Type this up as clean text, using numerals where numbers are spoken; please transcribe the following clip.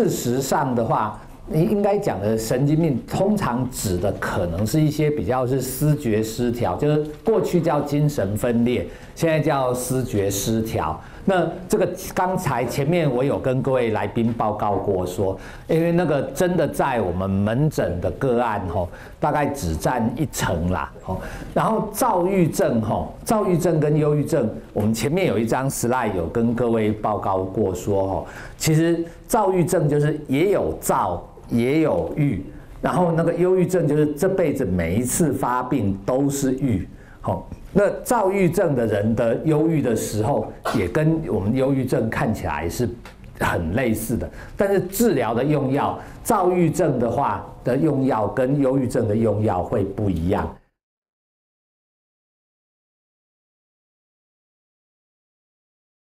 事实上的话，你应该讲的神经病，通常指的可能是一些比较是思觉失调，就是过去叫精神分裂，现在叫思觉失调。那这个刚才前面我有跟各位来宾报告过说，因为那个真的在我们门诊的个案大概只占1成啦。然后躁郁症躁郁症跟忧郁症，我们前面有一张 slide 有跟各位报告过说其实躁郁症就是也有躁也有郁，然后那个忧郁症就是这辈子每一次发病都是郁。那躁郁症的人的忧郁的时候，也跟我们忧郁症看起来是很类似的，但是治疗的用药，躁郁症的话的用药跟忧郁症的用药会不一样。